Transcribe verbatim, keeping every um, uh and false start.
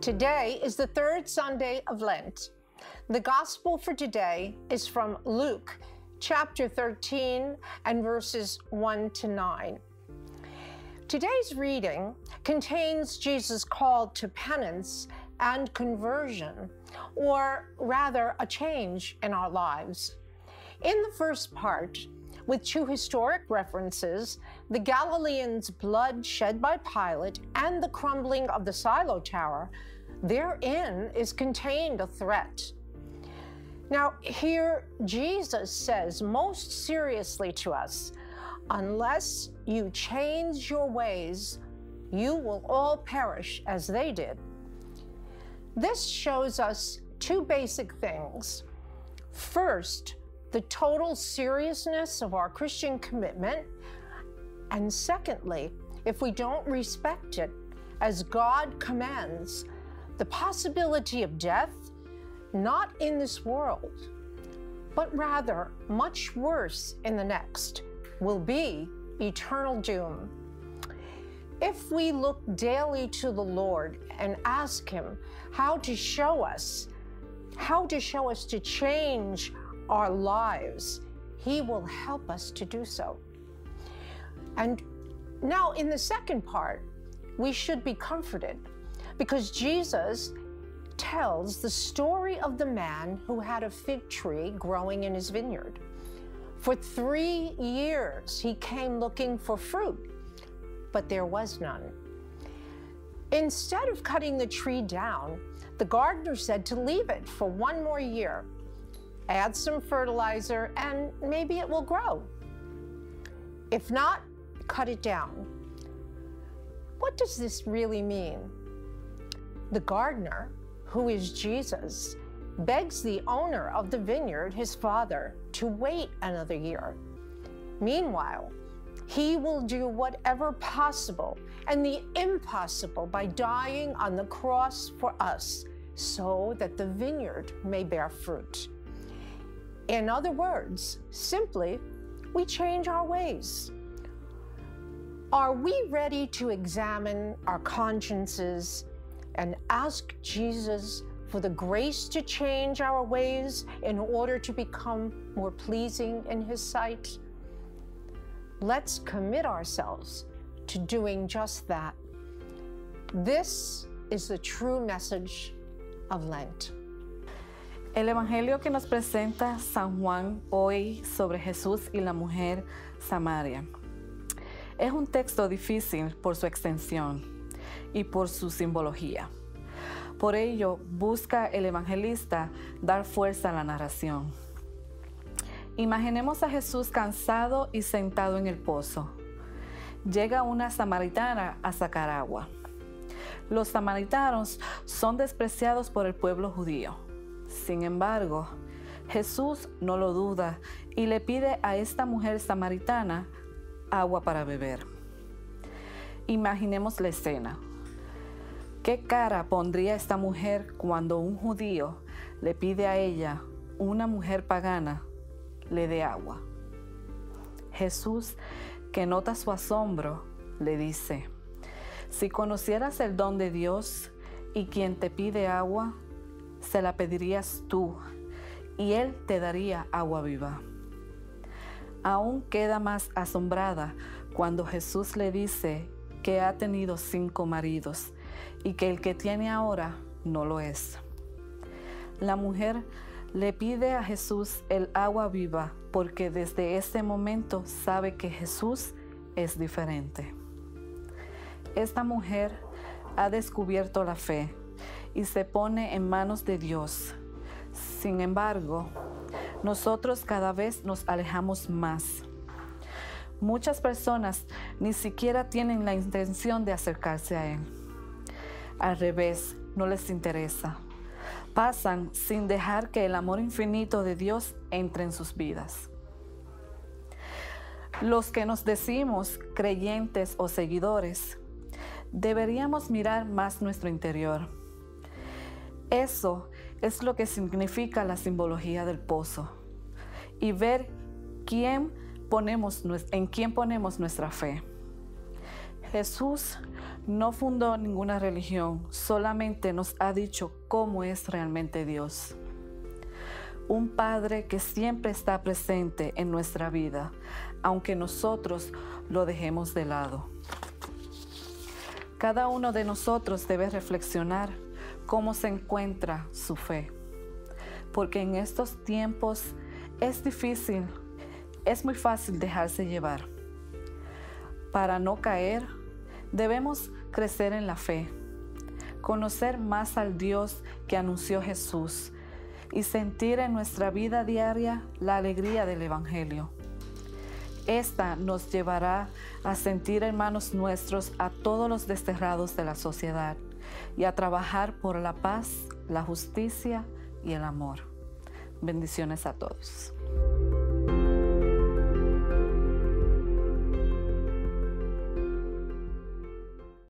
Today is the third Sunday of Lent. The Gospel for today is from Luke, chapter thirteen, and verses one to nine. Today's reading contains Jesus' call to penance and conversion, or rather a change in our lives. In the first part, with two historic references, the Galileans' blood shed by Pilate and the crumbling of the Silo Tower, therein is contained a threat. Now, here Jesus says most seriously to us, unless you change your ways, you will all perish as they did. This shows us two basic things. First, the total seriousness of our Christian commitment, and secondly, if we don't respect it as God commands, the possibility of death, not in this world, but rather much worse in the next, will be eternal doom. If we look daily to the Lord and ask Him how to show us, how to show us to change our lives, He will help us to do so. And now in the second part, we should be comforted because Jesus tells the story of the man who had a fig tree growing in his vineyard. For three years, he came looking for fruit, but there was none. Instead of cutting the tree down, the gardener said to leave it for one more year. Add some fertilizer and maybe it will grow. If not, cut it down. What does this really mean? The gardener, who is Jesus, begs the owner of the vineyard, his father, to wait another year. Meanwhile, he will do whatever possible and the impossible by dying on the cross for us so that the vineyard may bear fruit. In other words, simply, we change our ways. Are we ready to examine our consciences and ask Jesus for the grace to change our ways in order to become more pleasing in His sight? Let's commit ourselves to doing just that. This is the true message of Lent. El Evangelio que nos presenta San Juan hoy sobre Jesús y la mujer Samaria es un texto difícil por su extensión y por su simbología. Por ello, busca el evangelista dar fuerza a la narración. Imaginemos a Jesús cansado y sentado en el pozo. Llega una samaritana a sacar agua. Los samaritanos son despreciados por el pueblo judío. Sin embargo, Jesús no lo duda y le pide a esta mujer samaritana agua para beber. Imaginemos la escena. ¿Qué cara pondría esta mujer cuando un judío le pide a ella, una mujer pagana, le dé agua? Jesús, que nota su asombro, le dice, si conocieras el don de Dios y quien te pide agua, se la pedirías tú, y Él te daría agua viva. Aún queda más asombrada cuando Jesús le dice que ha tenido cinco maridos y que el que tiene ahora no lo es. La mujer le pide a Jesús el agua viva porque desde ese momento sabe que Jesús es diferente. Esta mujer ha descubierto la fe y se pone en manos de Dios. Sin embargo, nosotros cada vez nos alejamos más. Muchas personas ni siquiera tienen la intención de acercarse a Él. Al revés, no les interesa. Pasan sin dejar que el amor infinito de Dios entre en sus vidas. Los que nos decimos creyentes o seguidores, deberíamos mirar más nuestro interior. Eso es lo que significa la simbología del pozo y ver quién ponemos, en quién ponemos nuestra fe. Jesús no fundó ninguna religión, solamente nos ha dicho cómo es realmente Dios. Un Padre que siempre está presente en nuestra vida, aunque nosotros lo dejemos de lado. Cada uno de nosotros debe reflexionar cómo se encuentra su fe, porque en estos tiempos es difícil, es muy fácil dejarse llevar. Para no caer, debemos crecer en la fe, conocer más al Dios que anunció Jesús y sentir en nuestra vida diaria la alegría del Evangelio. Esta nos llevará a sentir hermanos nuestros a todos los desterrados de la sociedad y a trabajar por la paz, la justicia y el amor. Bendiciones a todos.